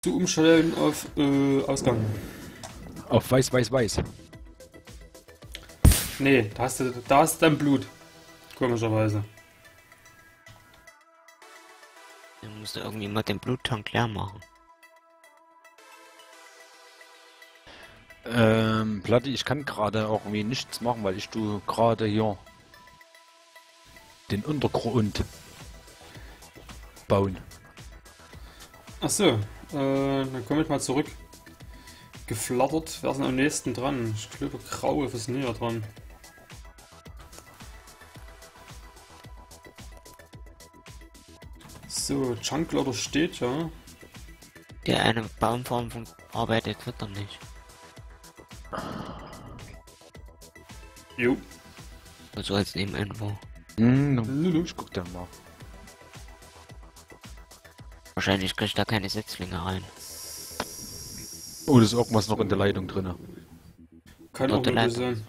Du umstellen auf Ausgang. Auf weiß, weiß, weiß. Nee, da hast du dein Blut. Komischerweise. Dann musst du irgendwie mal den Bluttank leer machen. Platte, ich kann gerade irgendwie nichts machen, weil ich tu gerade hier den Untergrund bauen. Achso, dann komme ich mal zurück. Geflattert, wer ist denn am nächsten dran? Ich glaube, Graue ist näher dran. So, Chunkloader steht ja. Der eine Baumfarm arbeitet wird er nicht. Jo. So als Nebeninfo. Lulu. Ich guck dann mal. Wahrscheinlich kriegt er keine Setzlinge rein. Oh, da ist irgendwas noch in der Leitung drin. Kann auch Dort möglich Leitung. sein.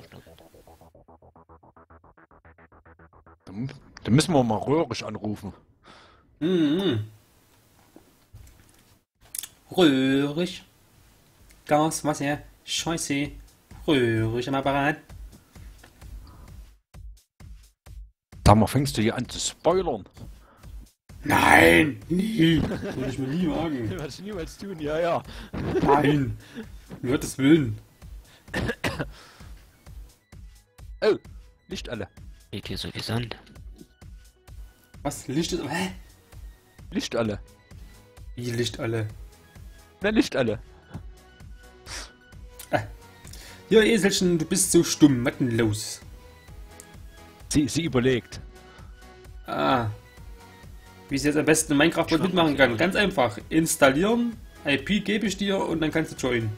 Da müssen wir mal Röhrig anrufen. Mhm. Röhrig. Gas, Wasser, Scheiße. Röhrig am Apparat. Da mal fängst du hier an zu spoilern. Nein! Nie! Würde ich mir nie wagen. Werde ich niemals tun, ja, ja. Nein! Um Gottes Willen. Oh, nicht alle. Geht hier so wie Sand. Was? Licht ist. Hä? Nicht alle. Wie Licht alle? Nein, nicht alle. Ja, Eselchen, du bist so stumm. Was denn los? Sie überlegt. Ah. Wie ich jetzt am besten in Minecraft Schon mitmachen okay. kann. Ganz einfach. Installieren, IP gebe ich dir und dann kannst du joinen.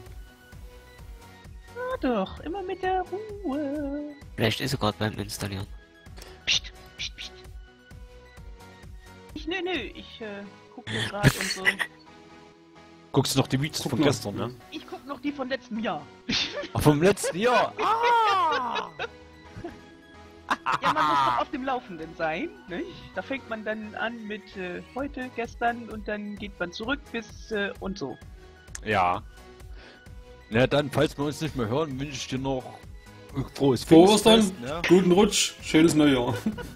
Ja doch, immer mit der Ruhe. Vielleicht ist er gerade beim Installieren. Psst, psst, psst. Nö, ich guck hier gerade und so. Guckst du noch die Videos Guck von noch. gestern, ne? Ich guck noch die von letztem Jahr. Ach, vom letzten Jahr. Ah! Ja, man muss doch auf dem Laufenden sein, nicht? Da fängt man dann an mit heute, gestern und dann geht man zurück bis und so. Ja. Na dann, falls wir uns nicht mehr hören, wünsche ich dir noch frohes Frohe Ostern, Pfingstfest, ne? guten Rutsch, schönes Neujahr.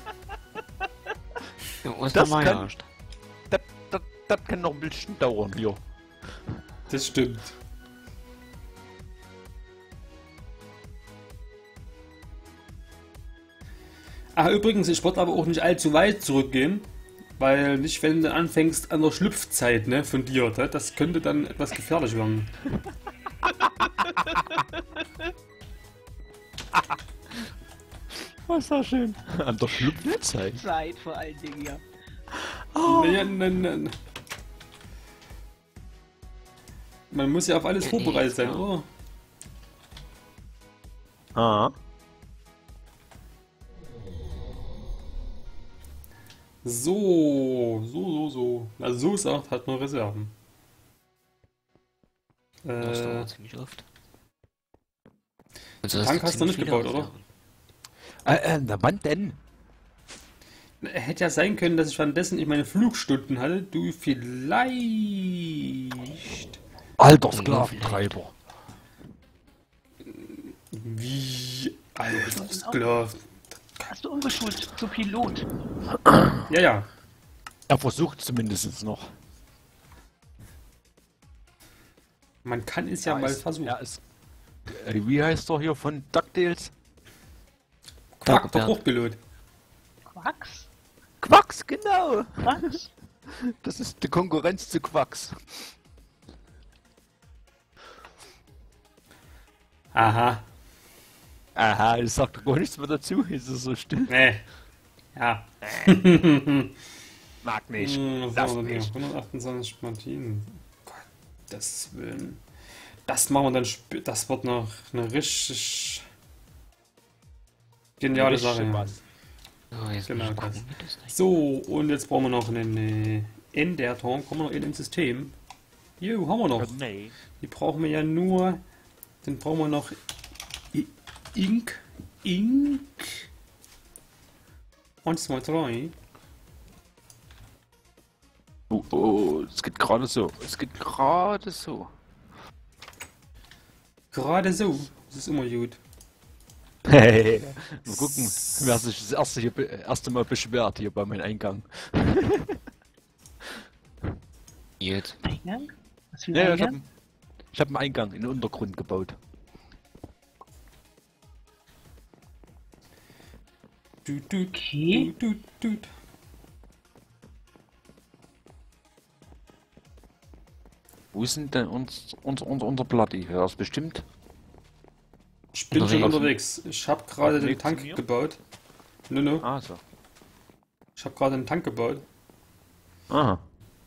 Ja, Ostern war ja kann- erst. Das kann noch ein bisschen dauern hier. Das stimmt. Ah, übrigens, ich wollte aber auch nicht allzu weit zurückgehen, weil nicht, wenn du anfängst an der Schlüpfzeit, ne, von dir, ne, das könnte dann etwas gefährlich werden. Was war schön. An der Schlüpfzeit. Zeit vor allen Dingen, ja. Nee. Man muss ja auf alles Ja, vorbereitet sein, klar. oder? Ah. So. Also so sagt, hat man Reserven. Das dauert ziemlich oft. Also Tank hast du nicht ziemlich gebaut, viele oder? Aufgaben. Na wann denn? Hätte ja sein können, dass ich währenddessen ich meine Flugstunden hatte, du vielleicht. Alter Sklaventreiber. Wie? Alter Sklav. Hast du umgeschult zu Pilot? Ja. Er versucht zumindest noch. Man kann es ja mal versuchen. Er ist, wie heißt er hier von DuckTales? Quack, der Dagobert. Hochpilot. Quacks? Quacks, genau. Quacks? Das ist die Konkurrenz zu Quacks. Aha. Aha, ich sag doch gar nichts mehr dazu. Ist es so still? Nee. Ja. Mag nicht. Was Lass haben wir denn mich. hier? 128 Martinen. Gottes Willen. Das machen wir dann das wird noch eine richtig geniale Sache. Was. So, jetzt Genau muss ich das. gucken, wie das da So, und jetzt brauchen wir noch einen Enderton. Kommen wir noch in ins System. Jo, haben wir noch. Nee. Die brauchen wir ja nur. Dann brauchen wir noch Ink. 1, 2, 3. Oh, oh, es geht gerade so. Es geht gerade so. Gerade so. Das ist immer gut. Hey, mal gucken, wer sich das erste Mal beschwert hier bei meinem Eingang. Gut. Eingang? Was für ein Ja, Eingang? ich hab einen Eingang in den Untergrund gebaut. Okay. Du. Wo ist denn unser Bloody? Ja, ist bestimmt. Ich bin schon Unterwegs. unterwegs. Ich habe gerade den Weg zu Tank mir? gebaut. No. Ah, so. Ich habe gerade einen Tank gebaut. Aha.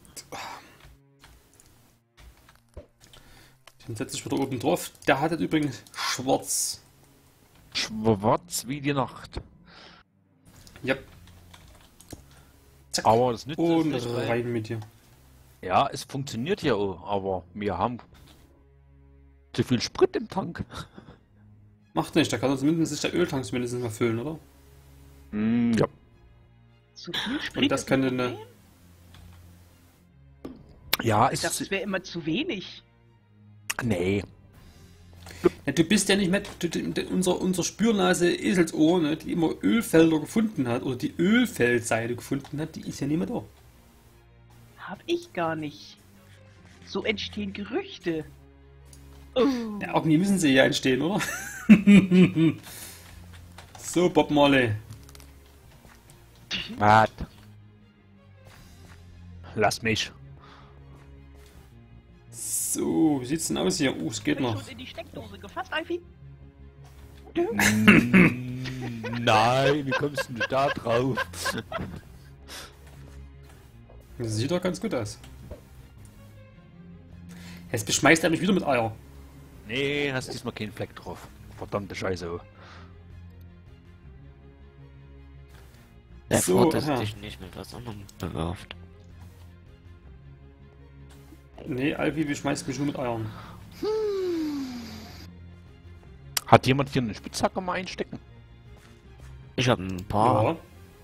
Den setze ich wieder oben drauf. Der hat jetzt übrigens schwarz. Schwarz wie die Nacht. Ja. Zack. Aber das nützt Und uns nicht, weil- rein mit dir. Ja, es funktioniert ja auch, aber wir haben zu viel Sprit im Tank. Macht nicht, da kann uns mindestens der Öltank zumindest mal füllen, oder? Ja. Zu viel Sprit Und das ist ein könnte eine- Problem? Ja, Ich dachte, es wäre immer zu wenig. Nee. Ja, du bist ja nicht mehr unser Spürnase Eselsohr, ne, die immer Ölfelder gefunden hat, oder die Ölfeldseite gefunden hat, die ist ja nicht mehr da. Hab ich gar nicht. So entstehen Gerüchte. Oh. Ja, irgendwie müssen sie ja entstehen, oder? So, Bob Marley. Was? Lass mich. So, wie sieht's denn aus hier? Es geht noch. Schon in die Steckdose gefasst, Alfie? Nein, wie kommst du da drauf? Das sieht doch ganz gut aus. Jetzt beschmeißt er mich wieder mit Eier. Nee, hast diesmal keinen Fleck drauf. Verdammte Scheiße. Der So, Ford, dass aha. dich nicht mit was anderem bewirft. Nee, Alvi beschmeißt mich nur mit Eiern. Hat jemand hier eine Spitzhacke mal einstecken? Ich hab ein paar. Ja.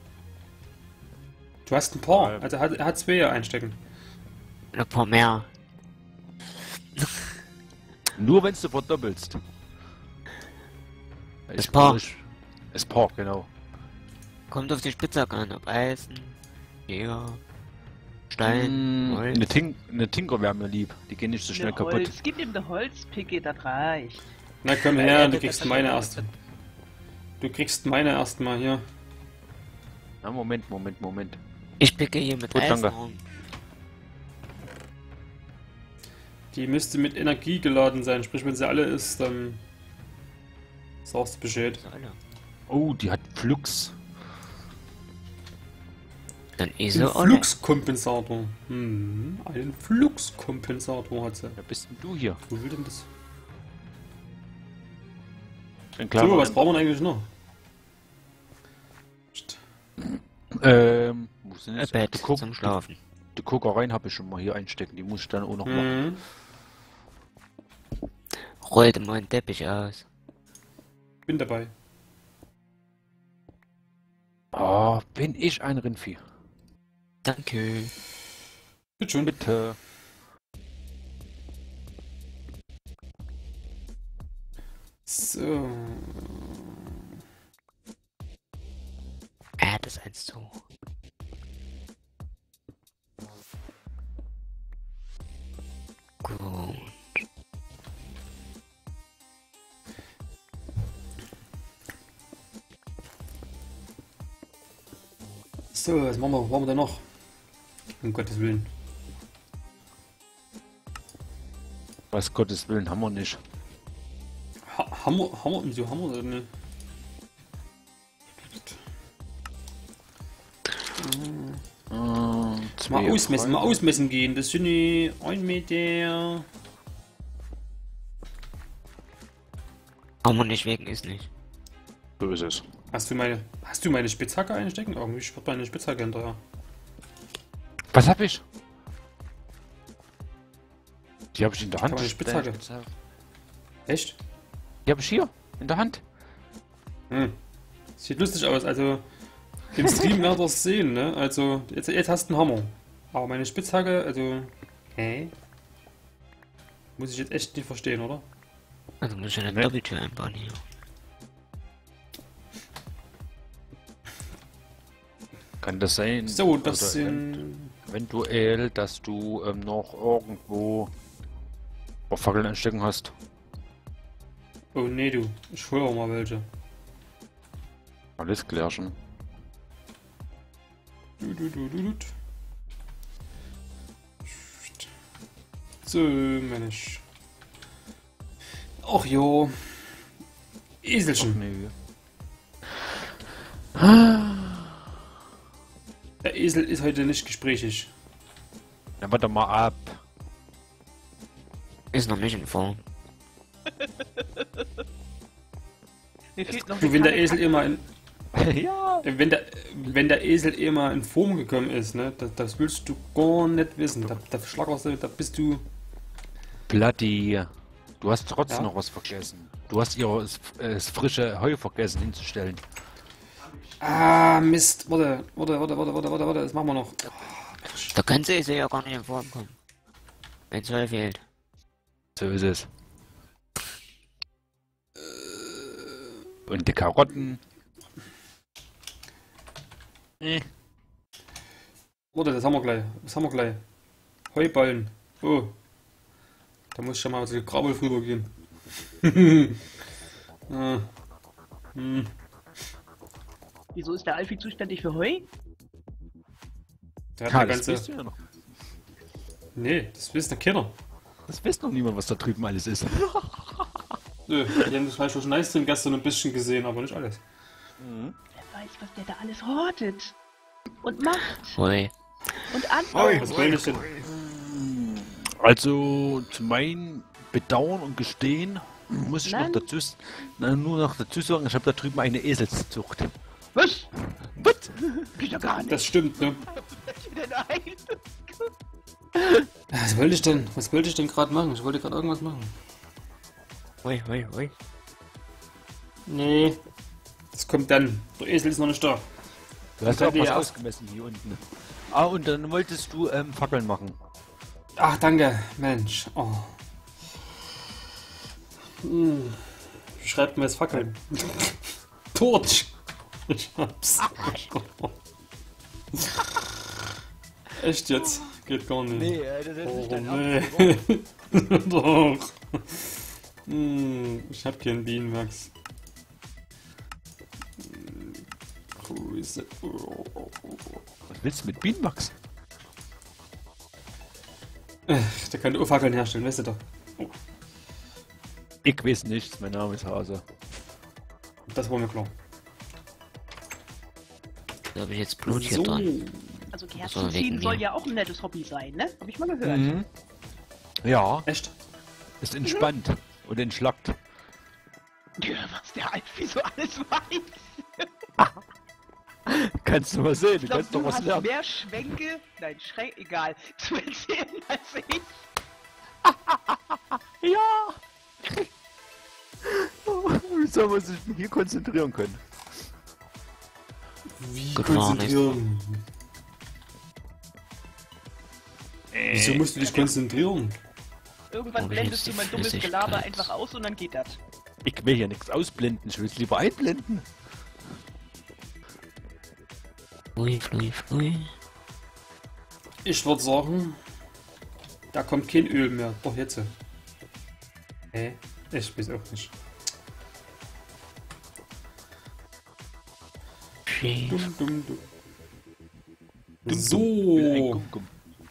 Du hast ein paar. Also er hat zwei einstecken. Ein paar mehr. Nur wenn du verdoppelst. Das Paar. Das Paar, genau. Kommt auf die Spitzhacke an, ob Eisen, Jäger, Stein, Holz. Eine Tinker wäre mir lieb. Die gehen nicht so schnell kaputt. Holz. Gib ihm eine Holzpicke, das reicht. Na komm her, du kriegst meine erste. Du kriegst meine erstmal hier. Na, Moment. Ich picke hier mit Gut, Eisen danke. rum. Die müsste mit Energie geladen sein. Sprich, wenn sie alle ist, dann sagst du Bescheid. So, alle. Oh, die hat Flux. Dann Ein ISO alle. Fluxkompensator. Einen Fluxkompensator hat sie. Wer bist denn du hier? Wo will denn das? Ein So, was brauchen wir denn eigentlich noch? Psst. Wo sind jetzt? Bett zum Schlafen. Die Kokereien habe ich schon mal hier einstecken. Die muss ich dann auch noch machen. Mhm. Rollte mal einen Teppich aus. Bin dabei. Oh, bin ich ein Rindvieh. Danke. Bitte schön. Bitte. So. Er hat es eins zu. Gut. So, was machen wir denn noch? Um Gottes Willen. Was Gottes Willen haben wir nicht. Hammer, wieso haben wir das nicht? Zwei Mal Freunde. ausmessen gehen. Das sind die 1 Meter. Haben wir nicht wegen, ist nicht. So ist es. Hast du meine Spitzhacke einstecken? Irgendwie spürt meine Spitzhacke hinterher. Was hab ich? Die habe ich in der Hand. Kann man eine Spitzhacke? Echt? Die habe ich hier in der Hand. Sieht lustig aus. Also im Stream werdet ihr es sehen, ne? Also jetzt hast du einen Hammer. Aber meine Spitzhacke, also... Hä? Muss ich jetzt echt nicht verstehen, oder? Also muss ich eine Ne? Doppeltür einbauen hier. Kann das sein? So, das oder sind... eventuell, dass du noch irgendwo Fackeln anstecken hast. Oh nee, du. Ich hol auch mal welche. Alles klärchen. Du. So, Mensch. Ach jo. Eselchen. Nö. Der Esel ist heute nicht gesprächig. Dann warte mal ab. Ist noch nicht in Form. Mir fehlt noch Du, eine wenn der Kanne Esel Kacke. immer in... Ja. Wenn der Esel immer in Form gekommen ist, ne, das willst du gar nicht wissen. Da schlagst du, da bist du... Bloody. Du hast trotzdem Ja? noch was vergessen. Du hast das frische Heu vergessen hinzustellen. Ah, Mist. Warte, das machen wir noch. Da kann sie ja gar nicht in Form kommen. Wenn Zoll fehlt. So ist es. Und die Karotten. Warte, das haben wir gleich. Heuballen. Oh. Da muss ich ja mal so viel Grabbel drüber gehen. Ah. Hm. Wieso ist der Alfie zuständig für Heu? Der hat Ja, eine das ganze... weißt du ja noch. Nee, das wissen der Kinder. Das weiß noch niemand, was da drüben alles ist. Nö, die haben das Fleisch schon nice drin gestern ein bisschen gesehen, aber nicht alles. Wer weiß, was der da alles hortet. Und macht. Hui. Und antwortet. Was will ich denn? Also, zu meinem Bedauern und Gestehen muss ich Nein. nur noch dazu sagen, ich habe da drüben eine Eselszucht. Was? Was? Geht ja gar nicht. Das stimmt, ne? Wieder nein. Was wollte ich denn gerade machen? Ich wollte gerade irgendwas machen. Hui. Nee. Das kommt dann. Der Esel ist noch nicht da. Du hast Das auch hat was die ausgemessen hier unten. Ah, und dann wolltest du Fackeln machen. Ach, danke. Mensch. Oh. Wie schreibt man jetzt Fackeln? Torch. Ich hab's. Echt jetzt? Geht gar nicht. das ist Oh, nee. Doch. Ich hab keinen Bienenwachs. Grüße. Was willst du mit Bienenwachs? Der kann nur Fackeln herstellen, weißt du doch. Ich weiß nichts, mein Name ist Hase. Das war mir klar. Da habe ich jetzt Blut hier dran. Also So, Kerzen wegen ziehen soll mir. ja auch ein nettes Hobby sein, ne? Hab ich mal gehört. Mhm. Ja, Echt? ist entspannt und entschlackt. Ja, was der Alfie so alles weiß. Kannst du mal sehen, du Ich glaub, kannst doch du was hast lernen. mehr Schwenke, nein, egal, zu erzählen als ich. Ja! Wie soll man sich hier konzentrieren können? Wie Gut, war konzentrieren? Wieso musst du dich konzentrieren? Irgendwann Oh, wie blendest ist du die mein dummes Flüssigkeit? Gelaber einfach aus und dann geht das. Ich will hier nichts ausblenden, ich will es lieber einblenden. Hui. Ich würde sagen, da kommt kein Öl mehr. Doch jetzt. Hä? Ich weiß auch nicht. Schief. Dumm. Dumm, So. will ein Gumm.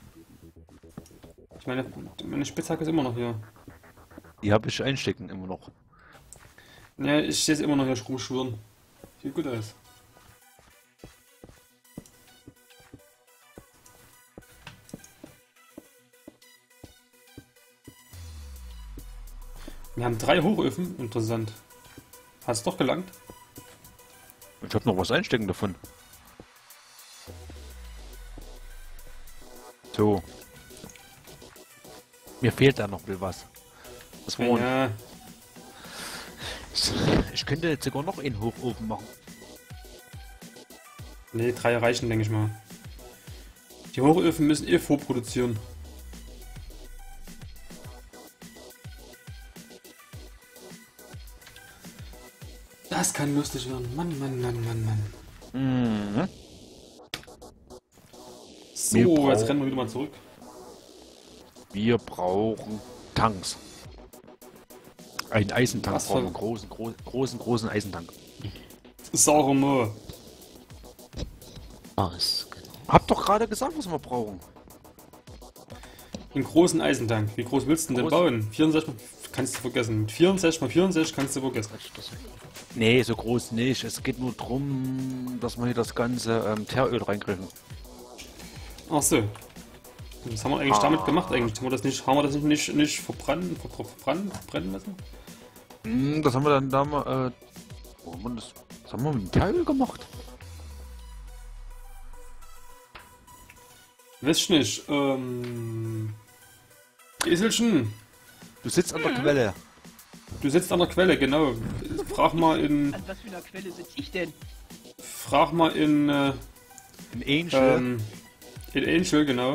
Ich meine Spitzhacke ist immer noch hier. Die habe ich einstecken immer noch. Ja, ich sehe es immer noch hier rumschwirren. Sieht gut aus. Wir haben 3 Hochöfen. Interessant. Hat es doch gelangt? Ich habe noch was einstecken davon. So. Mir fehlt da noch was. Das war Ja, Ich könnte jetzt sogar noch einen Hochofen machen. nee, 3 reichen, denke ich mal. Die Hochöfen müssen eh vorproduzieren. Das kann lustig werden. Mann, Mann, Mann, Mann, Mann. Mhm. So, Wir jetzt rennen wir wieder mal zurück. Wir brauchen Tanks. Einen Eisentank Was brauchen wir. Großen Eisentank. Saure Mo. Aus, genau. Hab doch gerade gesagt, was wir brauchen. Einen großen Eisentank. Wie groß willst du denn Groß. bauen? 64 kannst du vergessen. Mit 64 mal 64 kannst du vergessen. Nee, so groß nicht. Es geht nur darum, dass wir hier das ganze Teeröl reinkriegen. Ach so. Was haben wir eigentlich damit gemacht eigentlich? Haben wir das nicht verbrennen lassen? Das haben wir dann da mal, wo haben wir das? Was haben wir mit dem Teeröl gemacht? Weiß ich nicht. Eselchen, Du sitzt an der Quelle. du sitzt an der Quelle, genau. Frag mal in An was für einer Quelle sitze ich denn? In Angel. In Angel, genau.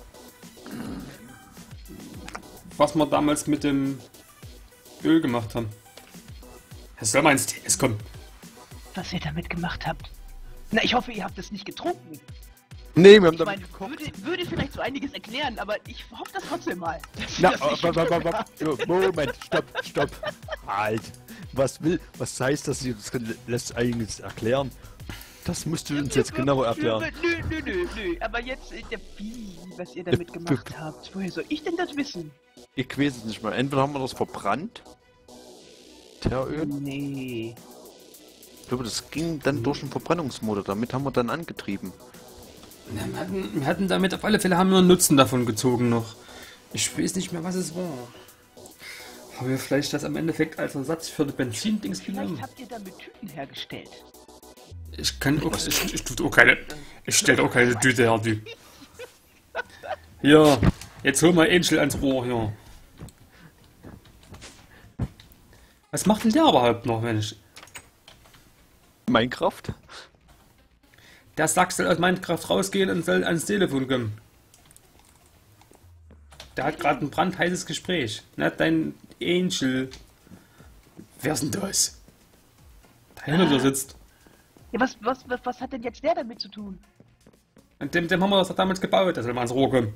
Was wir damals mit dem Öl gemacht haben. Es soll mal ins TS kommen. Was ihr damit gemacht habt. Na, ich hoffe, ihr habt es nicht getrunken. Nee, wir haben Ich damit meine, würde vielleicht so einiges erklären, aber ich hoffe das trotzdem mal. dass ihr Na, das nicht Moment, stopp. Halt. Was heißt das hier? Das lässt eigentlich erklären. Das musst du uns jetzt genauer erklären. Nö. Aber jetzt, was ihr damit gemacht habt. Woher soll ich denn das wissen? Ich weiß es nicht mal. Entweder haben wir das verbrannt. Teeröl. Nee. Ich glaube, das ging dann durch den Verbrennungsmotor. Damit haben wir dann angetrieben. Ja, wir hatten damit auf alle Fälle haben wir einen Nutzen davon gezogen noch. Ich weiß nicht mehr, was es war. Haben wir vielleicht das am Endeffekt als Ersatz für die Benzindings Vielleicht genommen? habt ihr damit Tüten hergestellt. Ich kann auch, ich tue auch keine, ich stelle auch keine Tüte her, du. Hier, jetzt hol mal Angel ans Rohr, hier. Was macht denn der überhaupt noch, Mensch? Minecraft? Der Sack soll aus Minecraft rausgehen und soll ans Telefon kommen. Der hat gerade ein brandheißes Gespräch. Na, dein Angel. Wer ist denn das? Da hinter dir sitzt. Ja, was hat denn jetzt der damit zu tun? Und dem haben wir das doch damals gebaut, der soll mal ans Rohr kommen.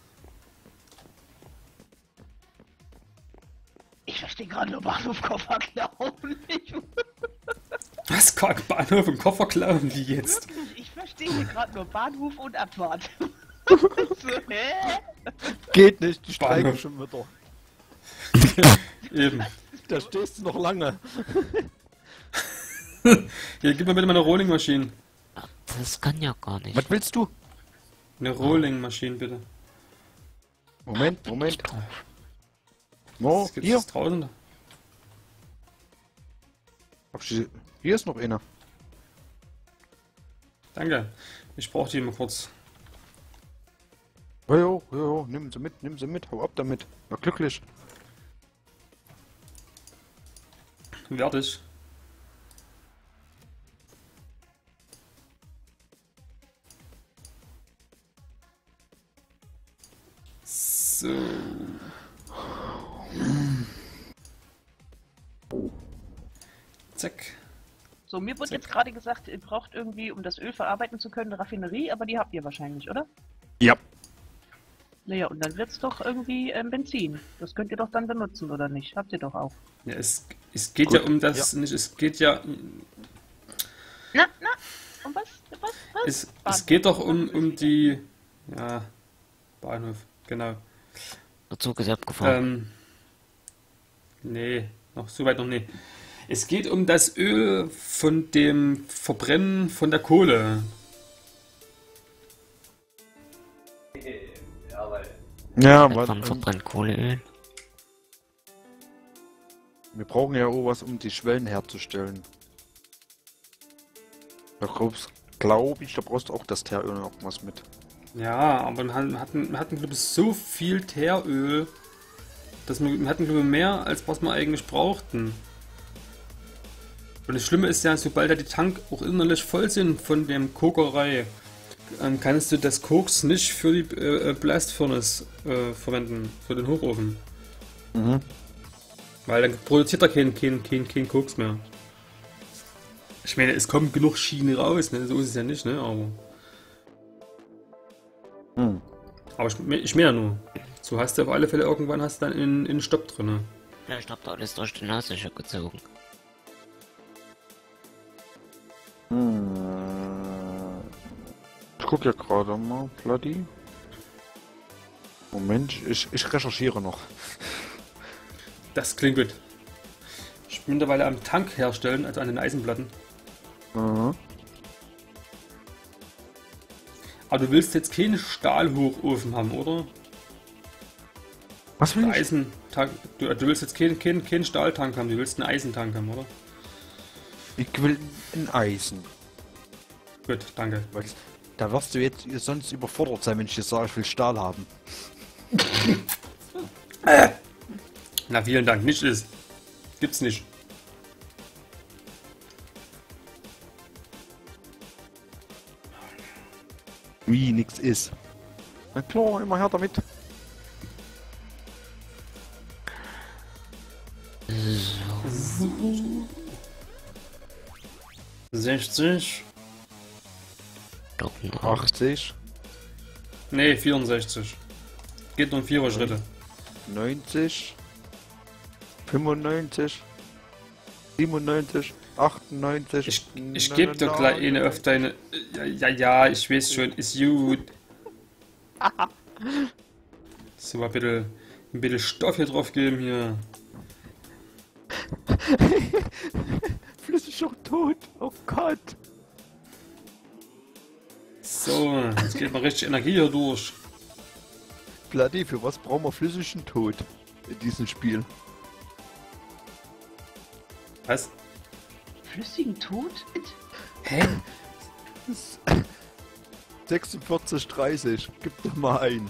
Ich verstehe gerade nur Bahnhofkoffer klauen. Was? Bahnhof und Koffer klauen wie jetzt? Ich verstehe hier gerade nur Bahnhof und Abfahrt. So, hä? Geht nicht, die Bahnhof. streiken schon wieder. Eben. Da stehst du noch lange. Hier, gib mir bitte mal eine Rolling-Maschine. Das kann ja gar nicht. Was willst du? Eine Rolling-Maschine, bitte. Moment. Oh, Was gibt's hier. jetzt draußen? Hier ist noch einer. Danke. Ich brauche die mal kurz. Jo, nimm sie mit, hau ab damit. Na glücklich. Werde ich. So. Zack. So, mir wurde jetzt gerade gesagt, ihr braucht irgendwie, um das Öl verarbeiten zu können, eine Raffinerie, aber die habt ihr wahrscheinlich, oder? Ja. Naja, und dann wird's doch irgendwie Benzin. Das könnt ihr doch dann benutzen, oder nicht? Habt ihr doch auch. Ja, es geht Gut, ja um das, nicht, es geht ja, Na, und was? es geht doch um die, ja, Bahnhof, genau. Der Zug ist abgefahren. Nee, noch so weit noch nicht. Es geht um das Öl von dem Verbrennen von der Kohle. Ja, Wann verbrennt Kohleöl? wir brauchen ja auch was, um die Schwellen herzustellen. Da glaube ich, da brauchst du auch das Teeröl noch was mit. Ja, aber wir hatten glaube ich, so viel Teeröl, dass wir hatten, glaube ich, mehr, als was wir eigentlich brauchten. Und das Schlimme ist ja, sobald ja die Tank auch innerlich voll sind von dem Kokerei, kannst du das Koks nicht für die Blast Furnace verwenden, für den Hochofen. Mhm. Weil dann produziert er kein Koks mehr. Ich meine, es kommt genug Schiene raus, ne? So ist es ja nicht, ne? Hm. Aber ich meine ja nur. So hast du auf alle Fälle irgendwann hast du dann in Stopp drin. Ne? Vielleicht habt ihr alles durch die Nase schon gezogen. Ich guck ja gerade mal, Bloody. Moment, ich recherchiere noch. Das klingt gut. Ich bin mittlerweile am Tank herstellen, also an den Eisenplatten. Mhm. Aber du willst jetzt keinen Stahlhochofen haben, oder? Was will ich? Eisentank. Du willst jetzt keinen Stahltank haben, du willst einen Eisentank haben, oder? Ich will ein Eisen. Gut, danke. Weil da wirst du jetzt sonst überfordert sein, wenn ich dir sage, ich will Stahl haben. Na, vielen Dank. Nicht ist. Gibt's nicht. Wie nix ist. Na klar, immer her damit. So. 60. Docken 80, Nee, 64. Geht um 4 Schritte. 90, 95, 97, 98. Ich geb dir gleich eine auf deine. Ja, ich weiß schon, ist gut. So, mal bitte ein bisschen Stoff hier drauf geben hier. Flüssig auch tot. Oh Gott. So, jetzt geht mal richtig Energie hier durch. Bloody, für was brauchen wir flüssigen Tod in diesem Spiel? Was? Flüssigen Tod? Hä? 46, 30. Gib doch mal ein.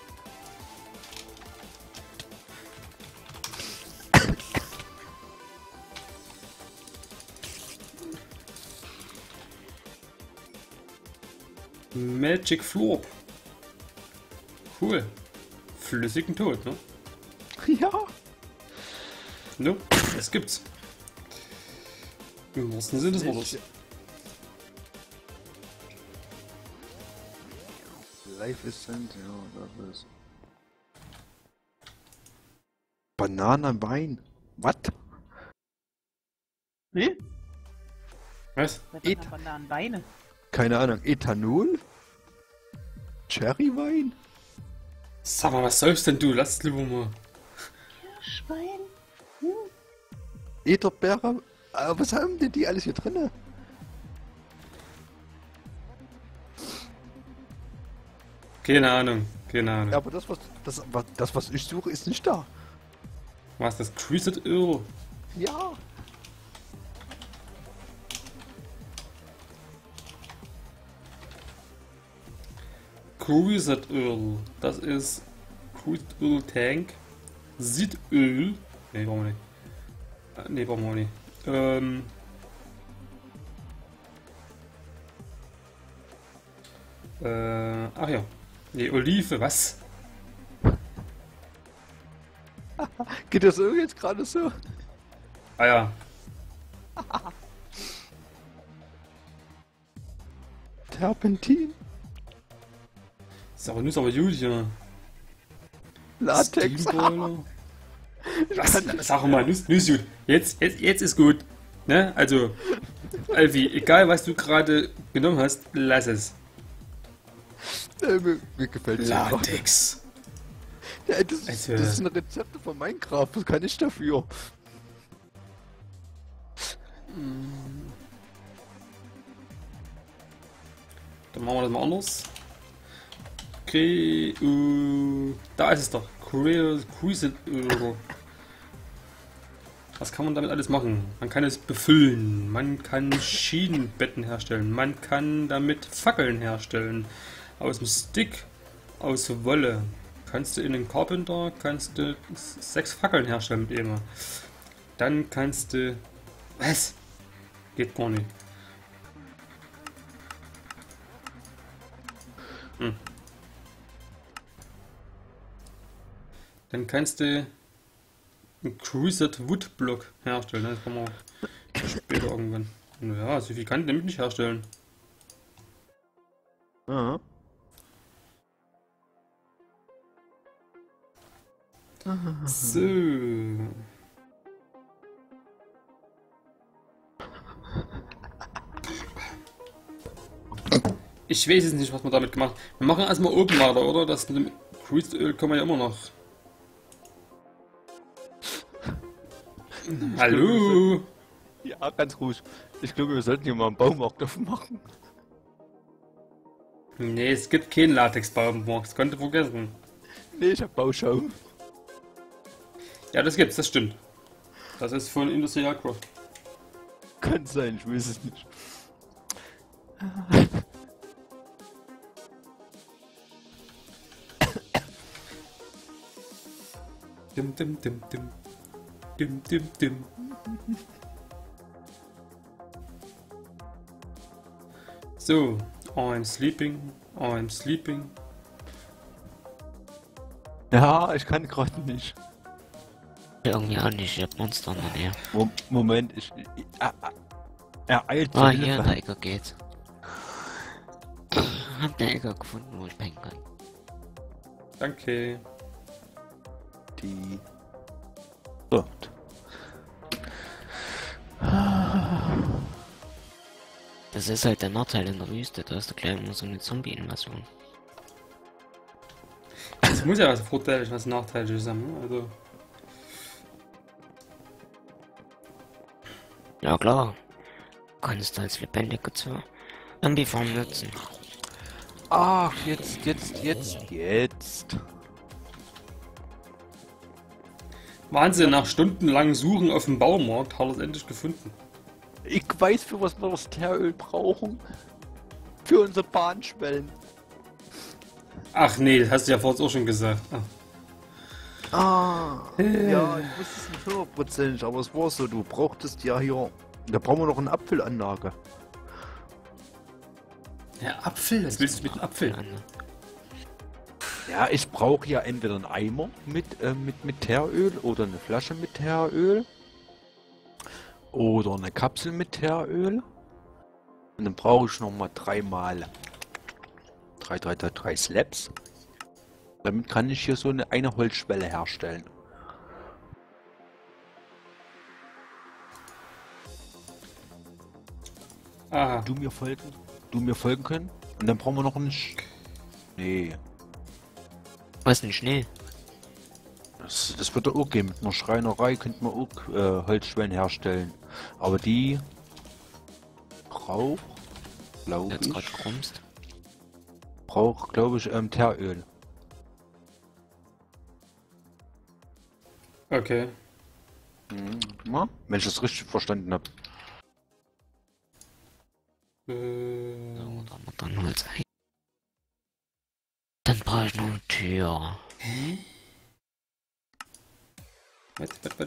Magic Flop. Cool. Flüssigen Tod, ne? Ja. No, es gibt's. Im wahrsten Sinne des Wortes. Life is sent, ja, das ist. Bananenwein. Was? Wie? Was? Bananenweine. Keine Ahnung. Ethanol? Cherrywein? Sag mal, was sollst denn du? Lass es lieber mal. Schwein? Etherbeere? Was haben denn die alles hier drinne? Keine Ahnung, keine Ahnung. Ja, aber das, was ich suche, ist nicht da. Was ist das? Creased Öl? Ja. Creased Öl. Das ist Creased Öl Tank. Siedöl. Ne, brauchen wir nicht. Ne, brauchen wir nicht. Ach ja. Ne, Olive, was? Geht das so jetzt gerade so? Ah ja. Terpentin? Ist aber gut hier. Latex. Steamboiler. Was? Sag mal, Nuss gut. Jetzt ist gut. Ne? Also, Alfie, egal was du gerade genommen hast, lass es. Mir gefällt es. Latex. Ja, das ist ein Rezept von Minecraft. Was kann ich dafür? Dann machen wir das mal anders. Okay, da ist es doch. Creased Öl. Was kann man damit alles machen? Man kann es befüllen, man kann Schienenbetten herstellen, man kann damit Fackeln herstellen. Aus dem Stick, aus Wolle. Kannst du in den Carpenter, kannst du 6 Fackeln herstellen mit ihm. Dann kannst du... Was? Geht gar nicht. Dann kannst du einen Cruised Wood Block herstellen. Das kann man später irgendwann. Ja, so viel kann ich nämlich nicht herstellen. Aha. So. Ich weiß jetzt nicht, was wir damit gemacht haben. Wir machen erstmal oben weiter, oder? Das mit dem Cruised-Öl können wir ja immer noch. Hallo? Ja, ganz ruhig. Ich glaube, wir sollten hier mal einen Baumarkt aufmachen. Nee, es gibt keinen Latex-Baumarkt. Das könnt ihr vergessen. Nee, ich hab Bauschaum. Ja, das gibt's, das stimmt. Das ist von Industrial Craft. Kann sein, ich weiß es nicht. Dim, dim, dim, dim. Dim, dim, dim. So, I'm sleeping, I'm sleeping. Ja, ich kann gerade nicht. Irgendwie auch nicht, ich hab Monster in der Nähe. Moment, er eilt Ah, zur hier in Hilfe. der Ecke geht's. Hab eine Ecke gefunden, wo ich pennen kann. Danke. Die. So. Das ist halt der Nachteil in der Wüste, da hast du gleich immer so eine Zombie-Invasion. Das muss ja was Vorteiliges, was Nachteiliges sein, ne? Also. Ja klar, kannst du als lebendige Zombie-Form nutzen. Ach, jetzt. Wahnsinn, nach stundenlangem Suchen auf dem Baumarkt hat er es endlich gefunden. Ich weiß, für was wir das Teeröl brauchen. Für unsere Bahnschwellen. Ach nee, das hast du ja vorhin auch schon gesagt. Ja, ich wusste es nicht 100%, aber es war so, du brauchtest ja hier. Da brauchen wir noch eine Apfelanlage. Ja, Apfel, was willst du mit dem Apfel? Ja, ich brauche ja entweder einen Eimer mit Teeröl oder eine Flasche mit Teeröl. Oder eine Kapsel mit Teeröl. Und dann brauche ich nochmal 3 Slabs. Damit kann ich hier so eine Holzschwelle herstellen. Aha. Du mir folgen können? Und dann brauchen wir noch einen Nee. Was ist denn Schnee? Das wird auch gehen. Mit einer Schreinerei könnte man auch Holzschwellen herstellen. Aber die braucht, glaube Jetzt gerade ich, krummst. Teeröl. Okay. Ja, wenn ich das richtig verstanden habe. So, da haben wir dann Holz ein. Dann brauche ich noch eine Tür. Was?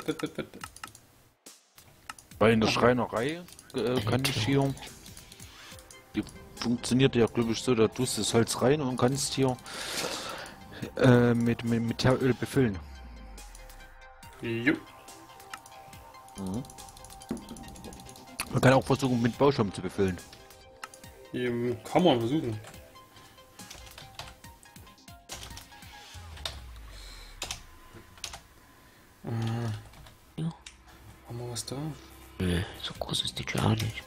Weil in der Schreinerei kann ich hier. Die funktioniert ja, glaube ich, so, da tust du das Holz rein und kannst hier mit Teeröl befüllen. Jo. Man kann auch versuchen, mit Bauschaum zu befüllen. Kann man versuchen. Ja. Haben wir was da? Nö, so groß ist die Tür auch nicht.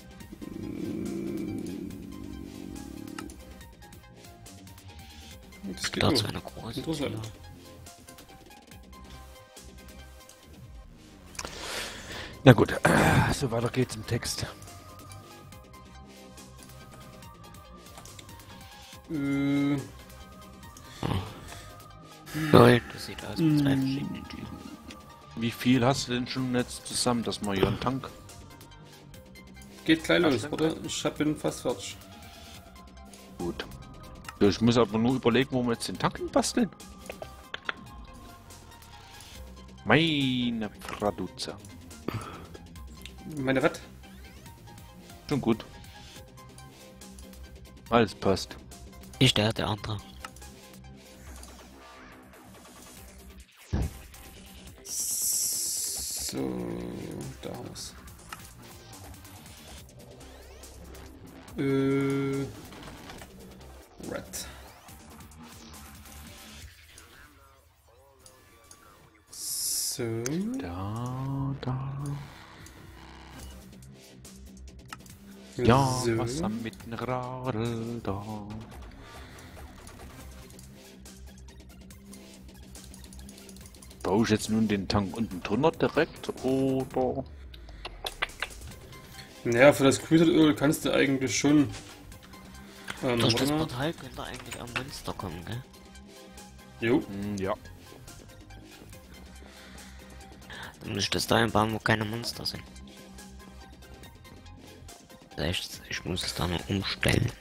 Das geht Dort nur. so eine große Interessant. Tür. Na gut, so weiter geht's im Text. Gold, das sieht aus wie 2 verschiedene Typen. Wie viel hast du denn schon jetzt zusammen, dass wir hier einen Tank? Geht gleich los, stimmt. oder? Ich bin fast fertig. Gut. Ja, ich muss aber nur überlegen, wo wir jetzt den Tank basteln. Meine Fraduze. Meine was? Schon gut. Alles passt. Ich, der andere. So, da haben wir's. Red. So. Da. Ja, so. Wasser mit dem Radl da. Baue ich jetzt nun den Tank unten drunter direkt oder? Naja, für das Cruiseröl kannst du eigentlich schon. Durch das warte mal. Portal könnte eigentlich am Monster kommen, gell? Jo. Ja. Dann muss ich das da einbauen, wo keine Monster sind. Vielleicht, ich muss es da noch umstellen.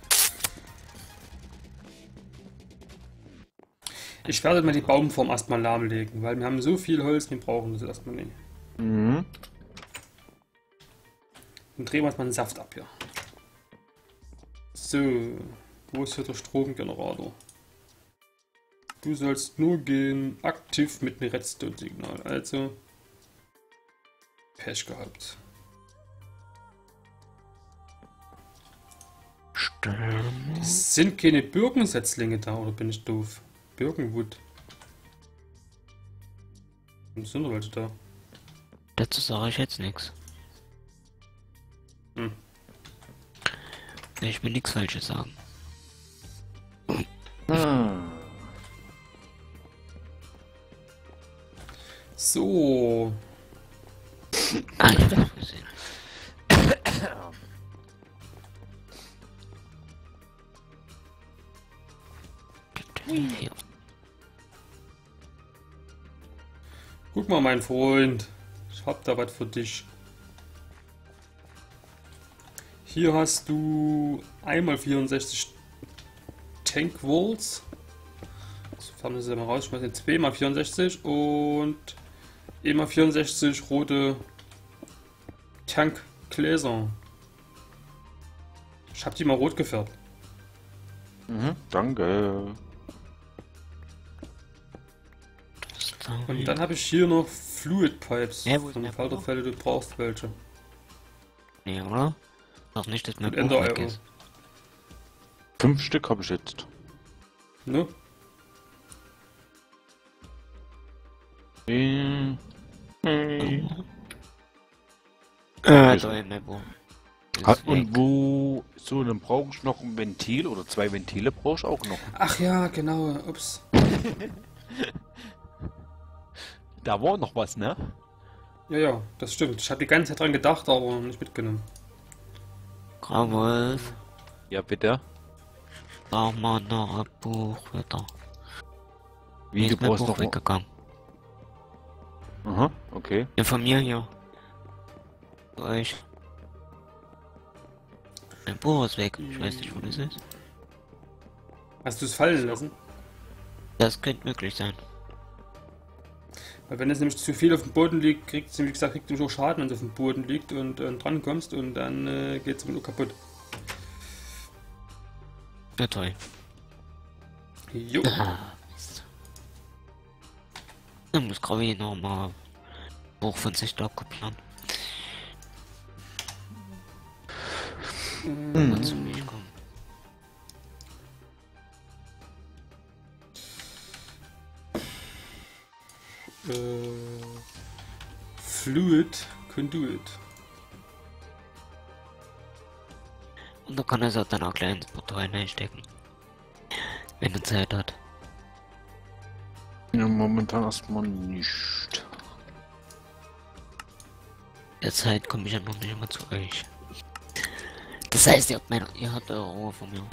Ich werde mal die Baumform erstmal lahmlegen, weil wir haben so viel Holz, wir brauchen das erstmal nicht. Mhm. Dann drehen wir erstmal einen Saft ab hier. So, wo ist hier der Stromgenerator? Du sollst nur gehen, aktiv mit einem Redstone-Signal. Also, Pech gehabt. Stellen. Es sind keine Birkensetzlinge da, oder bin ich doof? Birkenwood. Sind da welche da? Dazu sage ich jetzt nichts. Hm. Ich will nichts Falsches sagen. So. Ah, ich hab's gesehen. Hier. Guck mal, mein Freund. Ich hab da was für dich. Hier hast du einmal 64 Tank Walls. Das haben wir sie mal rausschmeißen. 2 mal 64 und immer 64 rote Tankgläser. Ich hab die mal rot gefärbt. Mhm, danke. Und dann habe ich hier noch Fluid Pipes. Ja, wo ist Von mein Fall der Buch? Fälle, du brauchst welche. Nee, oder? Doch nicht, dass mein Und Buch weg Ender-Euro. ist. 5 Stück habe ich jetzt. Ne? Da in mein Buch. Und wo, so, dann brauche ich noch ein Ventil oder 2 Ventile brauche ich auch noch. Ach ja, genau. Ups. Da war noch was, ne? Ja, ja, das stimmt. Ich habe die ganze Zeit dran gedacht, aber nicht mitgenommen. Grauwolf. Ja, bitte. Brauch mal noch ein Buch wieder. Wie, Ist du mein brauchst Buch noch... weggegangen. Aha, okay. Ja, von mir hier. Für euch. Mein Buch ist weg. Ich weiß nicht, wo das ist. Hast du es fallen lassen? Das könnte möglich sein. Weil wenn es nämlich zu viel auf dem Boden liegt, kriegt es, wie gesagt, kriegt es auch Schaden, wenn es auf dem Boden liegt und dran kommst und dann geht es nur kaputt. Ja, toll. Jo. Ah, Mist. Dann muss Gravi noch mal Buch von sich da kopieren. Und zu mir kommen. Fluid Conduit. Und da kann er es auch dann auch gleich ins Portal reinstecken. Wenn er Zeit hat. Ja, momentan erstmal nicht. Derzeit komme ich ja noch nicht immer zu euch. Das heißt, ihr habt eure Ruhe von mir.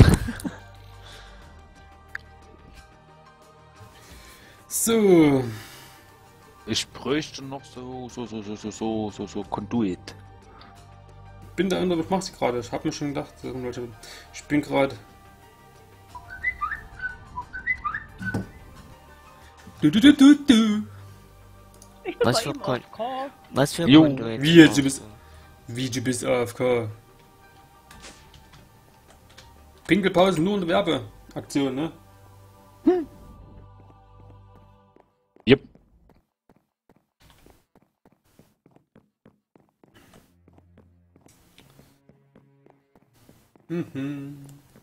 So. Ich bräuchte noch so Conduit. Bin der andere, was machst du gerade? Ich habe mir schon gedacht, ich bin gerade. Du. Ich bin Was bei für ihm Kon- auf Call. Was für Jo, Conduit? wie jetzt, du bist- Wie, du bist AFK? Pinkelpause nur in der Werbe. Aktion, ne? Yep. Mhm.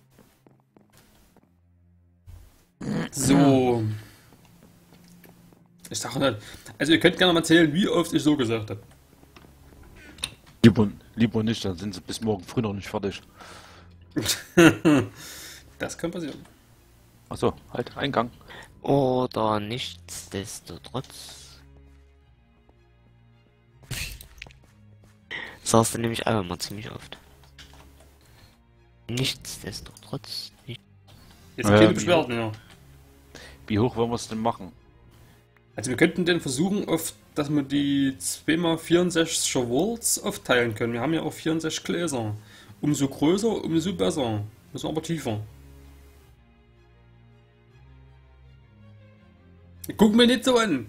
So. Ich sag nicht. Also ihr könnt gerne mal erzählen, wie oft ich so gesagt habe. Lieber nicht, dann sind sie bis morgen früh noch nicht fertig. Das kann passieren. Achso, halt, Eingang. Oder nichtsdestotrotz. Das sagst du nämlich auch immer ziemlich oft. Nichtsdestotrotz. Nicht. Jetzt sind keine Beschwerden, ja. Wie hoch wollen wir es denn machen? Also wir könnten den versuchen, dass wir die 2x64er Walls aufteilen können. Wir haben ja auch 64 Gläser. Umso größer, umso besser. Müssen wir aber tiefer. Guck mir nicht so an!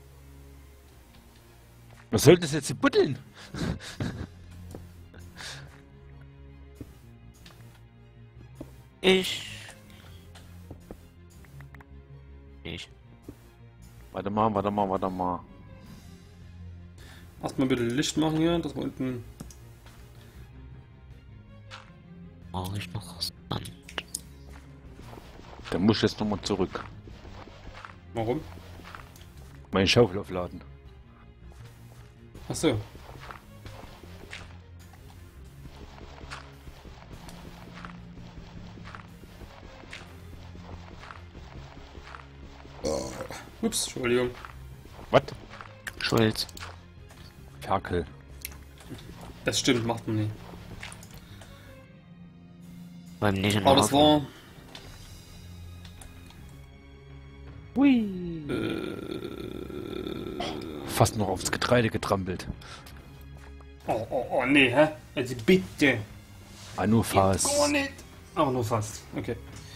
Was soll das jetzt buddeln? Ich. Warte mal. Erstmal bitte Licht machen hier, dass wir unten. Brauche ich noch was an. Dann muss ich jetzt nochmal zurück. Warum? Meine Schaufel aufladen. Achso. Ups, Entschuldigung. Was? Schulz. Ferkel. Das stimmt, macht man nicht. Beim nicht in Aber das war. Hui. Fast noch aufs Getreide getrampelt. Oh, nee, hä? Also bitte. Ah, nur fast. Gar nicht. Aber nur fast. Okay.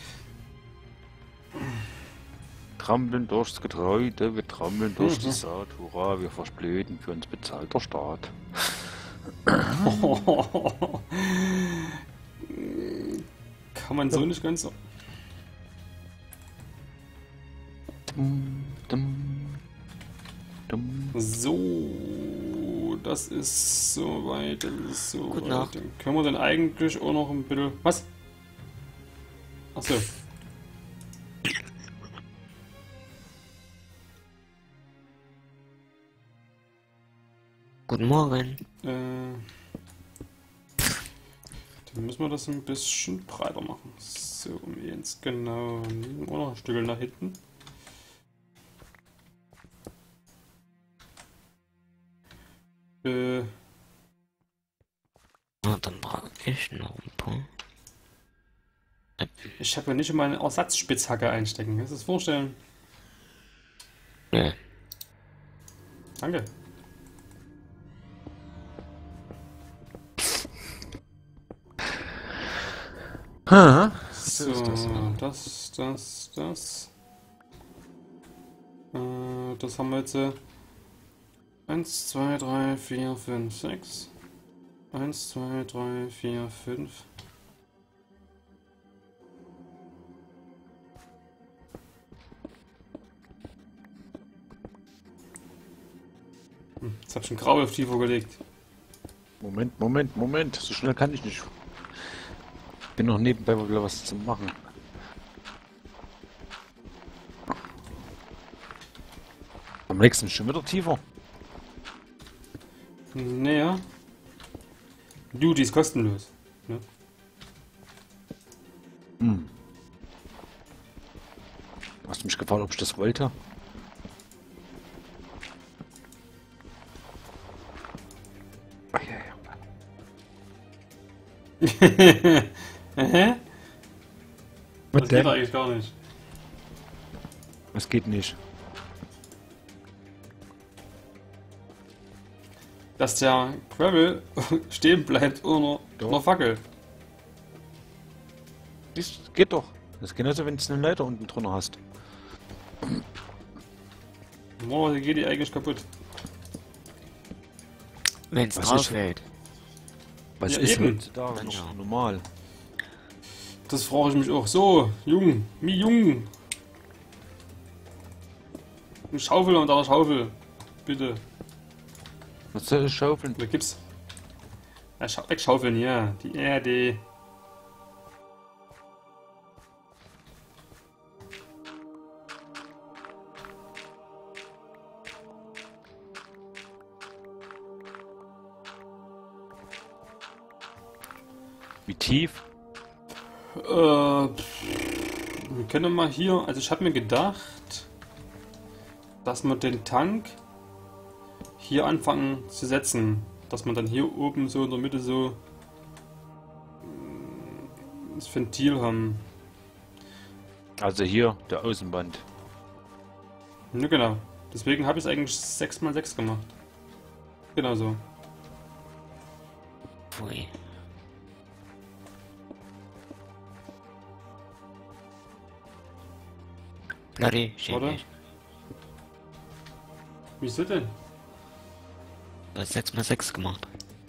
Trampeln durchs Getreide, wir trampeln durch die Saat, hurra, wir versplöden, für uns bezahlt der Staat. Kann man so nicht ganz so. So, das ist soweit, das ist soweit. Gute Nacht. Dann können wir dann eigentlich auch noch ein bisschen. Was? Achso. Guten Morgen. Dann müssen wir das ein bisschen breiter machen. So, jetzt genau. Nehmen wir noch ein Stück nach hinten. Na, dann brauche ich noch ein paar. Ich habe ja nicht immer eine Ersatzspitzhacke einstecken. Kannst du das vorstellen? Ne. Danke. So, das. Das haben wir jetzt. 1, 2, 3, 4, 5, 6. 1, 2, 3, 4, 5. Jetzt hab ich ein Grau auf tiefer gelegt. Moment. So schnell kann ich nicht. Bin noch nebenbei wieder was zu machen. Am nächsten schon wieder tiefer. Naja. Du, die ist kostenlos. Ne? Hast du mich gefragt, ob ich das wollte? Das geht eigentlich gar nicht. Es geht nicht. Dass der Gravel stehen bleibt ohne einer Fackel. Das geht doch. Das ist genauso, wenn du eine Leiter unten drunter hast. Normalerweise geht die eigentlich kaputt. Wenn's Was drauf ist- fällt. Was Ja, ist eben. heutzutage Dann noch ja. normal? Das frage ich mich auch. So, jung, wie jung. Ein Schaufel und eine Schaufel. Bitte. Was soll ich schaufeln? Da gibt's. Ja, wegschaufeln hier. Die Erde. Wie tief? Wir können mal hier. Also ich habe mir gedacht, dass wir den Tank hier anfangen zu setzen. Dass man dann hier oben so in der Mitte so das Ventil haben. Also hier, der Außenband. Ja, genau. Deswegen habe ich es eigentlich 6x6 gemacht. Genau so. Pfui. Bloody shit. Oder? Wieso denn? Du hast 6x6 gemacht.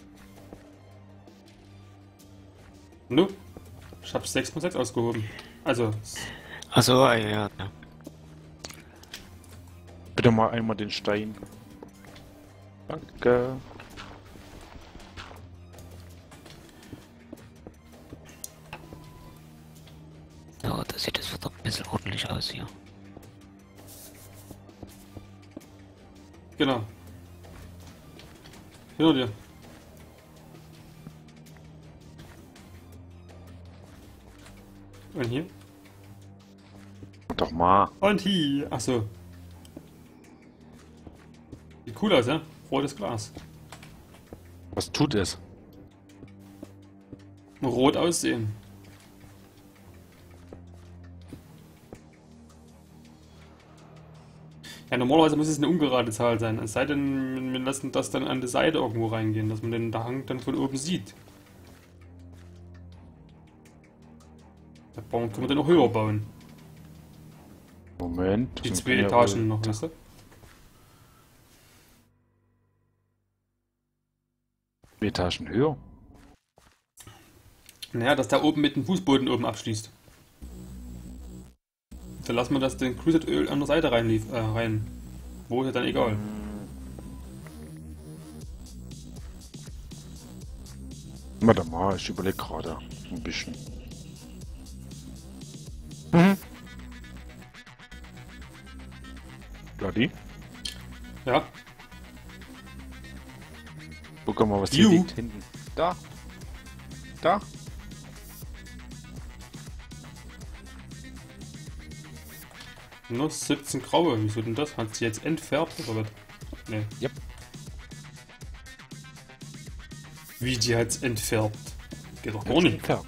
Nu? Ich habe 6x6 ausgehoben. Also, Achso, ja. Bitte mal einmal den Stein. Danke. So, das sieht jetzt wieder ein bisschen ordentlich aus hier. genau. Hinter dir. Und hier? Doch mal. Und hier. Achso. Sieht cool aus, ja? Rotes Glas. Was tut es? Rot aussehen. Ja, normalerweise muss es eine ungerade Zahl sein. Es sei denn, wir lassen das dann an die Seite irgendwo reingehen, dass man den Hang dann von oben sieht. Da können wir den noch höher bauen. Moment. Die das 2 sind ja Etagen wohl- noch, weißt du? Etagen höher. Naja, dass der oben mit dem Fußboden oben abschließt. Da lassen wir das den Crusade-Öl an der Seite rein. Wo ist ja dann egal. Warte mal, ich überlege gerade ein bisschen. Bloody? Ja, Guck mal, was hier Ju. liegt hinten. Da. Da. nur 17 graue. Wieso denn das? Hat sie jetzt entfärbt oder was? Nee. Yep. Wie, die hat's entfärbt? Geht doch gar Schon nicht. gefärbt.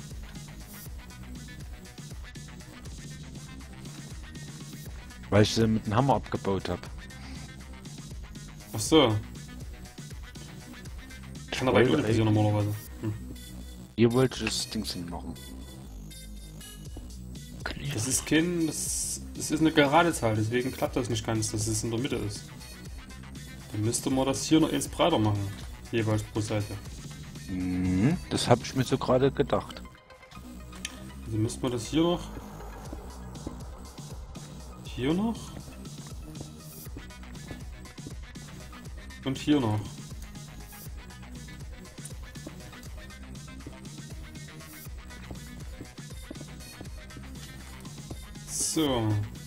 Weil ich sie mit dem Hammer abgebaut habe. Ach so. Kann aber wollte nicht passieren normalerweise. Hier wollte ich das Ding machen. Das ist kein. Das ist eine gerade Zahl, deswegen klappt das nicht ganz, dass es in der Mitte ist. Dann müsste man das hier noch eins breiter machen. Jeweils pro Seite. Mhm, das habe ich mir so gerade gedacht. Also müsste man das hier noch. Hier noch. Und hier noch. So.